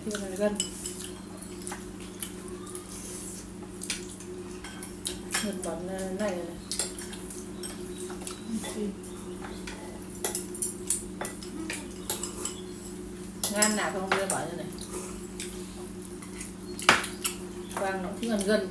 kia là gân. Một món này này. Ngan nào không đưa bỏ như này. Quang nó cũng gần gần.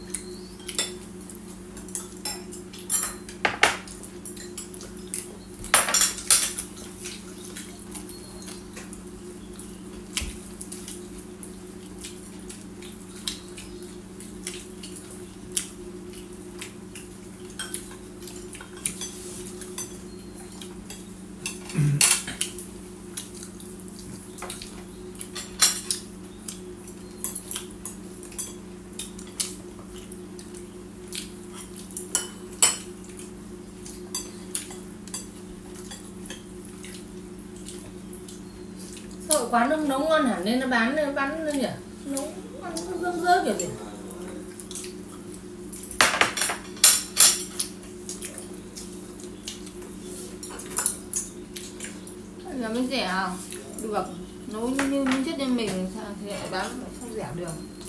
Sao quán nó nấu ngon hẳn nên nó bán lên nhỉ? Nấu ăn nó rơm rớm kiểu gì? Là mới rẻ à? Được. Nấu như chất như mình thì lại bán không rẻ được.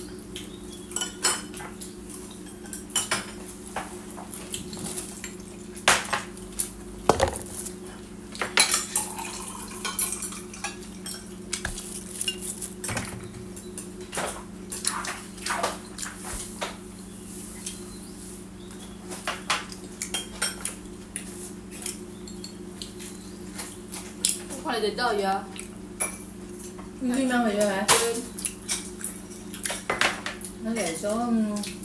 Khoai là giấy tờ gì à? Đi mang về cho hả? Nó để chỗ